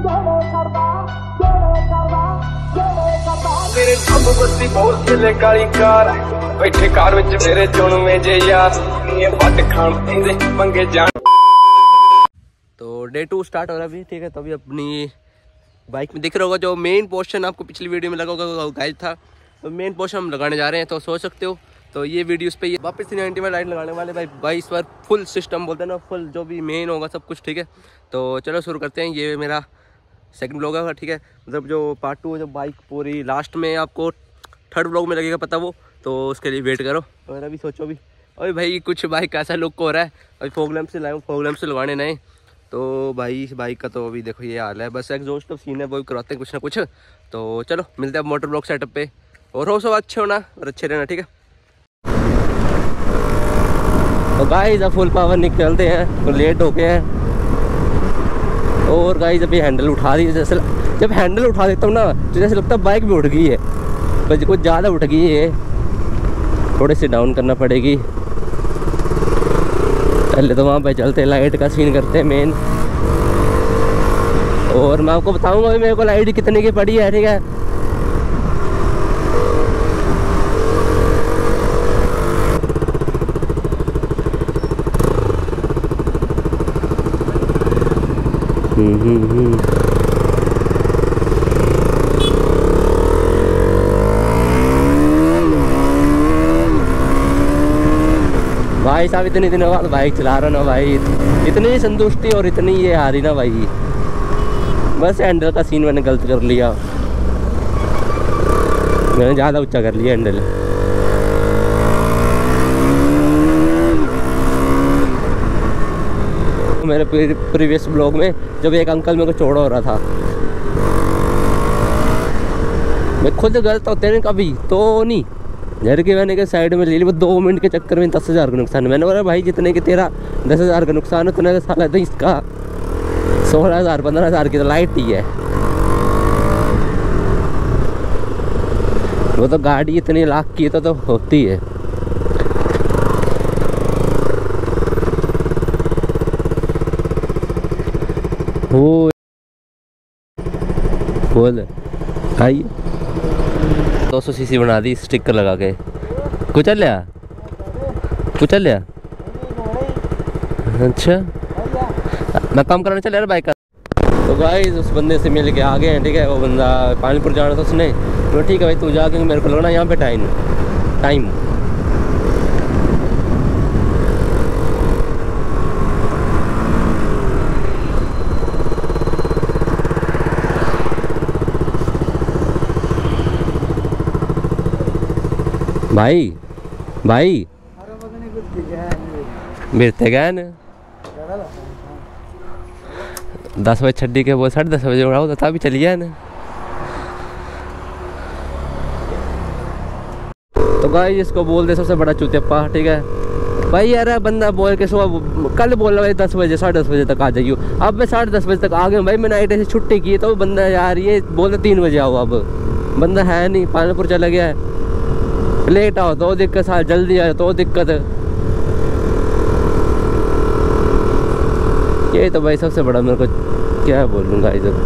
तेरे सब बस्ती बहुत चले काली कार बैठे कार विच मेरे चुन में जे यार ये बट खान दे पंगे जान। तो डे 2 स्टार्ट हो रहा है अभी, ठीक है। तो अभी अपनी बाइक में दिख रहा होगा जो मेन पोर्शन आपको पिछली वीडियो में लगा होगा गाइड था, तो मेन पोर्शन हम लगाने जा रहे हैं। तो सोच सकते हो तो ये वीडियो उस पर ये वापस 390 लाइट लगाने वाले भाई इस बार फुल सिस्टम बोलते हैं ना, फुल जो भी मेन होगा सब कुछ, ठीक है। तो चलो शुरू करते हैं। ये मेरा सेकंड ब्लॉग है, ठीक है। मतलब जो पार्ट 2 है जब बाइक पूरी लास्ट में आपको थर्ड ब्लॉग में लगेगा पता वो, तो उसके लिए वेट करो। और अभी सोचो भी अरे भाई कुछ बाइक ऐसा लुक हो रहा है। अभी फॉग लैंप से लाया हूँ, फॉग लैंप से लगाने नए। तो भाई इस बाइक का तो अभी देखो ये हाल है, बस एग्जॉस्ट तो सीन है वो भी करवाते हैं कुछ ना कुछ। तो चलो मिलते हैं अब मोटर ब्लॉक सेटअप पे, और हो सब अच्छे होना और अच्छे रहना, ठीक है। तो गाइस अब फुल पावर निकलते हैं, तो लेट हो गए हैं। और गाइस अभी हैंडल उठा दी, जैसे जब हैंडल उठा देता हूँ ना तो जैसे लगता है बाइक भी उठ गई है, बस कुछ ज़्यादा उठ गई है, थोड़ी सी डाउन करना पड़ेगी। पहले तो वहाँ पे चलते लाइट का सीन करते हैं मेन, और मैं आपको बताऊँगा अभी मेरे को लाइट कितने की पड़ी है, ठीक है। भाई साहब इतने दिनों बाद बाइक चला रहा ना भाई, इतनी संतुष्टि और इतनी ये हारी ना भाई, बस हैंडल का सीन मैंने गलत कर लिया, मैंने ज़्यादा ऊंचा कर लिया हैंडल। मेरे प्रीवियस ब्लॉग में जब एक अंकल मेरे को चौड़ा हो रहा था, मैं खुद गलत होते हैं कभी तो नहीं, घर के मैंने के साइड में ले ली, वो 2 मिनट के चक्कर में 10,000 का नुकसान। मैंने बोला भाई जितने के तेरा 10,000 का नुकसान है उतना साला तो इसका 16,000 15,000 की तो लाइट ही है। वो तो गाड़ी इतनी लाख की तो होती है। वो बोल आइए 200 सीसी बना दी स्टिकर लगा के, कुचल लिया अच्छा मैं काम कराने चल यार बाइक का। तो गाइस उस बंदे से मिल के आ गए हैं, ठीक है। वो बंदा पानीपुर जाना था उसने, तो ठीक है भाई तू जा के मेरे को लगना यहाँ पे टाइम भाई मिलते गए न 10 बजे छड्डी के वो 10:30 बजे उड़ाओ तो तभी चली गया ना। तो भाई इसको बोल दे सबसे बड़ा चूतिया, ठीक है भाई। यार बंदा बोल के सुबह कल बोल रहा है 10 बजे 10:30 बजे तक आ जाइयो, अब मैं 10:30 बजे तक आ गया भाई। मैंने नाइट से छुट्टी की तो बंदा यार ये बोलते 3 बजे आओ, अब बंदा है नहीं, पानीपुर चला गया है। लेट आओ तो दिक्कत, जल्दी आए तो दिक्कत। ये तो भाई सबसे बड़ा मेरे को क्या बोलूँगा इधर।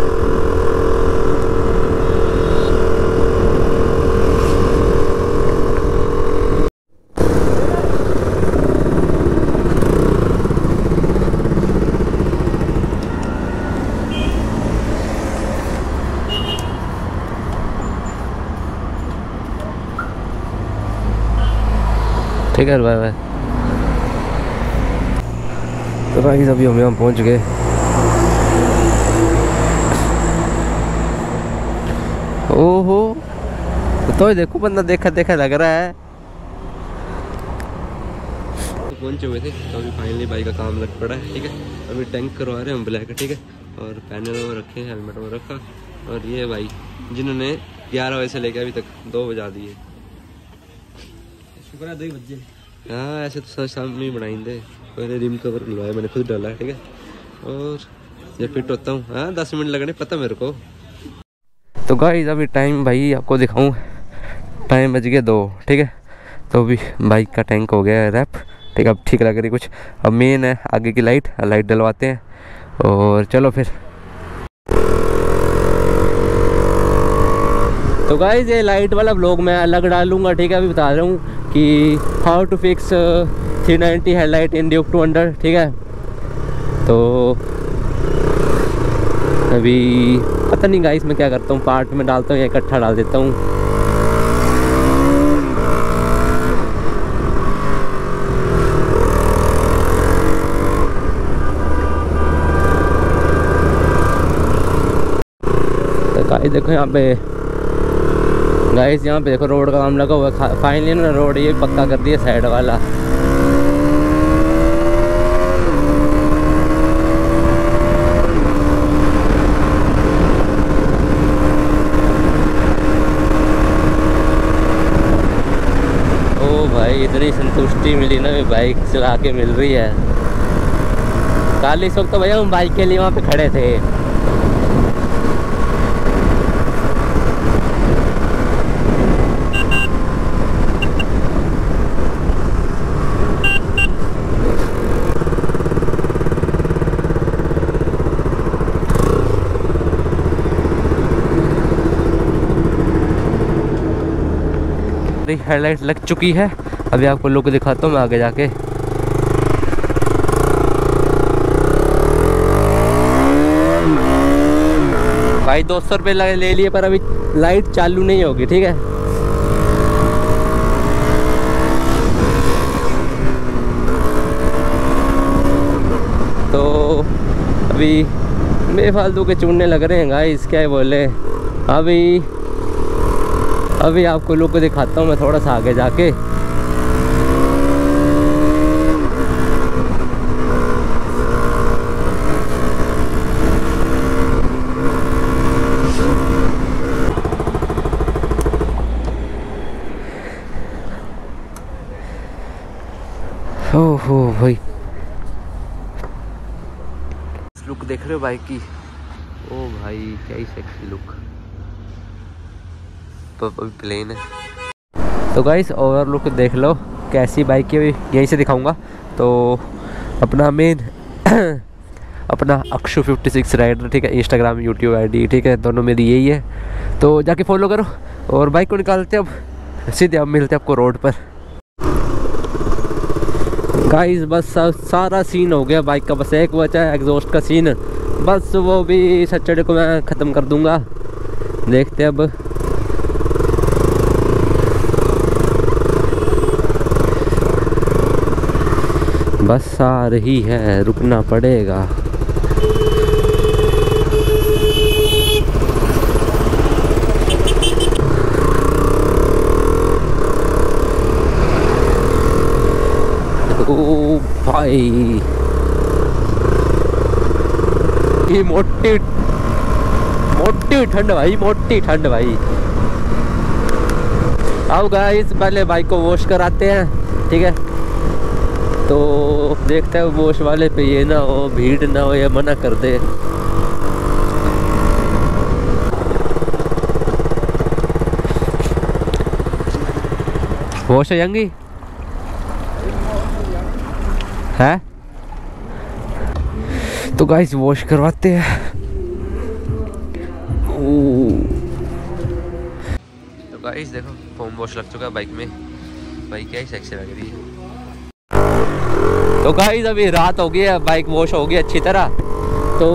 ठीक है बाय बाय। तो भाई अभी हम यहाँ पहुँच गए। ओहो तो देखो बंदा देखा लग रहा है। तो पहुँचे हुए थे तो अभी फाइनली बाइक का काम लग पड़ा है, ठीक है। अभी टैंक करवा रहे हैं हम ब्लैक, ठीक है। और पैनल वो रखे, हेलमेट वो रखा, और ये भाई जिन्होंने 11 बजे से लेकर अभी तक 2 बजा दिए। शुक्र है 2 बजे। हाँ ऐसे तो शाम में ही बनाएंगे। पहले रिम कवर लगवाया मैंने, खुद डाला है, ठीक है। और जब फिट होता हूँ, हाँ 10 मिनट लगने पता मेरे को। तो गाइस अभी टाइम भाई आपको दिखाऊँ, टाइम बज गया 2, ठीक है। तो अभी बाइक का टैंक हो गया है रैप, ठीक है। अब ठीक लग रही कुछ। अब मेन है आगे की लाइट डलवाते हैं और चलो फिर। तो गाइस ये लाइट वाला ब्लॉग मैं अलग डालूंगा, ठीक है। अभी बता रहा हूँ कि how to fix 390 headlight in Duke 200, ठीक है। तो अभी पता नहीं गाइस मैं क्या करता हूँ, पार्ट में डालता हूँ या इकट्ठा डाल देता हूँ। तो गाइस देखो यहाँ पे, गाइस यहाँ पे देखो रोड का काम लगा हुआ है। फाइनली ना रोड ये पक्का कर दिया साइड वाला। भाई इतनी संतुष्टि मिली ना, बाइक चला के मिल रही है। कल इस वक्त तो भैया हम बाइक के लिए वहाँ पे खड़े थे। हेडलाइट लग चुकी है। अभी आपको लुक दिखाता हूँ मैं आगे जाके। भाई 200 रुपये ले लिए, पर अभी लाइट चालू नहीं होगी, ठीक है। तो अभी बेफालतू के चुनने लग रहे हैं गाइस, क्या बोले। अभी आपको लुक दिखाता हूँ मैं थोड़ा सा आगे जाके। ओहो भाई, लुक देख रहे हो बाइक की। ओ भाई क्या ही सेक्सी लुक। तो अभी प्लेन है। तो गाइस ओवर लुक देख लो कैसी बाइक की, यहीं से दिखाऊंगा। तो अपना मेन अपना अक्षु 56 राइडर, ठीक है। इंस्टाग्राम यूट्यूब आईडी, ठीक है, दोनों मेरी यही है। तो जाके फॉलो करो और बाइक को निकालते अब सीधे अब मिलते हैं आपको रोड पर। गाइस बस सारा सीन हो गया बाइक का, बस एक बचा है एग्जॉस्ट का सीन। बस वो भी सैटरडे को मैं ख़त्म कर दूंगा, देखते अब। बस आ रही है, रुकना पड़ेगा। ओ भाई ये मोटी ठंड भाई, मोटी ठंड भाई। अब गाइस पहले बाइक को वॉश कराते हैं, ठीक है। तो देखते हैं वॉश वाले पे ये ना हो, भीड़ ना हो, ये मना कर दे। वॉश हो जाएंगी है। तो गाइस वॉश करवाते हैं। तो गाइस देखो फोम वॉश लग चुका है बाइक में, बाइक क्या ही सेक्सी लग रही है। तो गाइस अभी रात हो गई है, बाइक वॉश हो गई अच्छी तरह। तो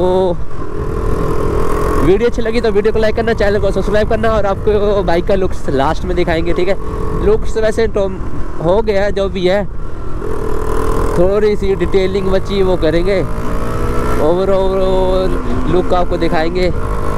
वीडियो अच्छी लगी तो वीडियो को लाइक करना, चैनल को सब्सक्राइब करना, और आपको बाइक का लुक्स लास्ट में दिखाएंगे, ठीक है। लुक्स वैसे तो हो गया है जो भी है, थोड़ी सी डिटेलिंग बची वो करेंगे, ओवरऑल लुक आपको दिखाएंगे।